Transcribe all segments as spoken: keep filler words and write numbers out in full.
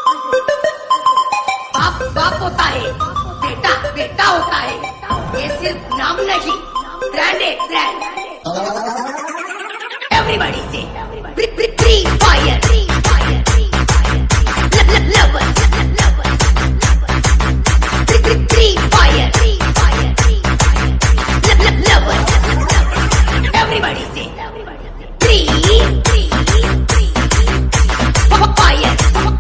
बाप बाप होता है, बेटा बेटा होता है, ये सिर्फ नाम नहीं, ब्रांड है ब्रांड। एवरीबॉडी से free fire, lover free fire, lover everybody से फ्री फायर,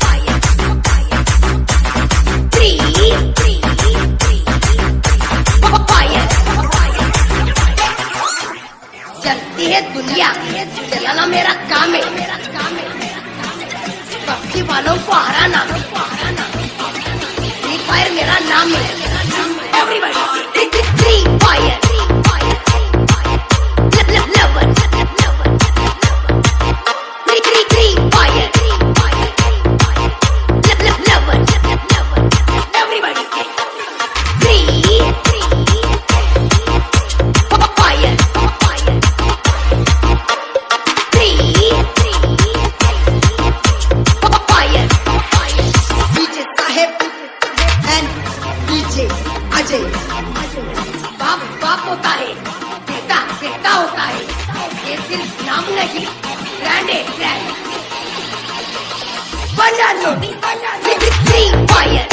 चलती है दुनिया, चलाना मेरा काम है, मेरा काम है पक्षी वालों को हराना, फ्री फायर मेरा नाम है। Everybody free fire, lover free fire, lover everybody से फ्री फायर, बाप बाप होता है, बेटा बेटा होता है, ये सिर्फ नाम नहीं, ब्रांड है ब्रांड। बना लो फ्री फायर।